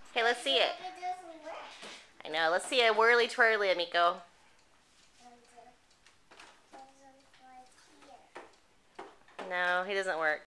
Okay, let's see it. It doesn't work. I know. Let's see a whirly twirly, Amico. No, he doesn't work.